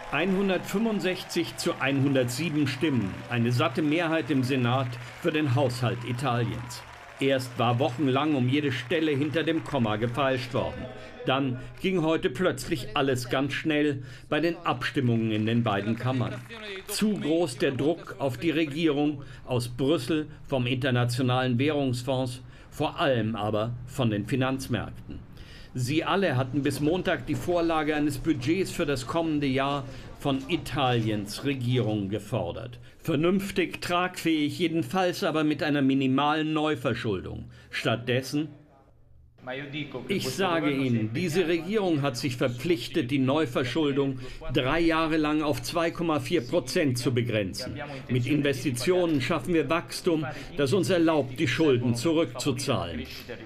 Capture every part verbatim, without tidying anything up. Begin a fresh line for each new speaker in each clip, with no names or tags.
hundertfünfundsechzig zu hundertsieben Stimmen, eine satte Mehrheit im Senat für den Haushalt Italiens. Erst war wochenlang um jede Stelle hinter dem Komma gefeilscht worden. Dann ging heute plötzlich alles ganz schnell bei den Abstimmungen in den beiden Kammern. Zu groß der Druck auf die Regierung aus Brüssel, vom Internationalen Währungsfonds, vor allem aber von den Finanzmärkten. Sie alle hatten bis Montag die Vorlage eines Budgets für das kommende Jahr von Italiens Regierung gefordert. Vernünftig, tragfähig, jedenfalls aber mit einer minimalen Neuverschuldung. Stattdessen, ich sage Ihnen, diese Regierung hat sich verpflichtet, die Neuverschuldung drei Jahre lang auf zwei Komma vier Prozent zu begrenzen. Mit Investitionen schaffen wir Wachstum, das uns erlaubt, die Schulden zurückzuzahlen.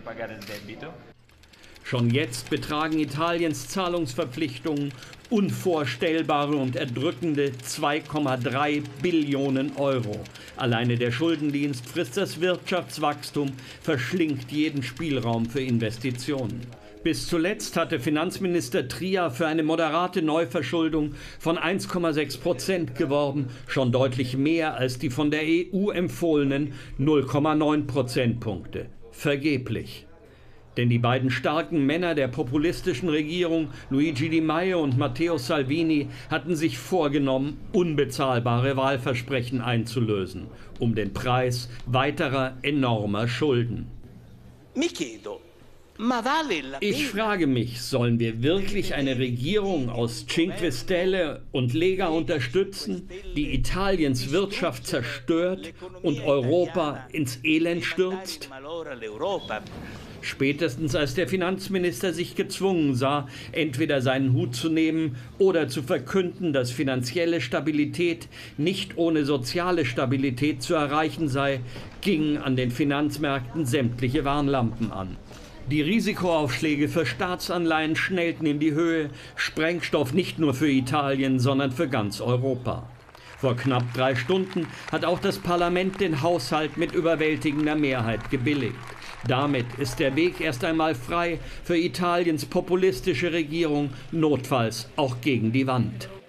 Schon jetzt betragen Italiens Zahlungsverpflichtungen unvorstellbare und erdrückende zwei Komma drei Billionen Euro. Alleine der Schuldendienst frisst das Wirtschaftswachstum, verschlingt jeden Spielraum für Investitionen. Bis zuletzt hatte Finanzminister Tria für eine moderate Neuverschuldung von eins Komma sechs Prozent geworben, schon deutlich mehr als die von der E U empfohlenen null Komma neun Prozentpunkte. Vergeblich. Denn die beiden starken Männer der populistischen Regierung, Luigi Di Maio und Matteo Salvini, hatten sich vorgenommen, unbezahlbare Wahlversprechen einzulösen, um den Preis weiterer enormer Schulden. Ich frage mich, sollen wir wirklich eine Regierung aus Cinque Stelle und Lega unterstützen, die Italiens Wirtschaft zerstört und Europa ins Elend stürzt? Spätestens als der Finanzminister sich gezwungen sah, entweder seinen Hut zu nehmen oder zu verkünden, dass finanzielle Stabilität nicht ohne soziale Stabilität zu erreichen sei, gingen an den Finanzmärkten sämtliche Warnlampen an. Die Risikoaufschläge für Staatsanleihen schnellten in die Höhe, Sprengstoff nicht nur für Italien, sondern für ganz Europa. Vor knapp drei Stunden hat auch das Parlament den Haushalt mit überwältigender Mehrheit gebilligt. Damit ist der Weg erst einmal frei für Italiens populistische Regierung, notfalls auch gegen die Wand.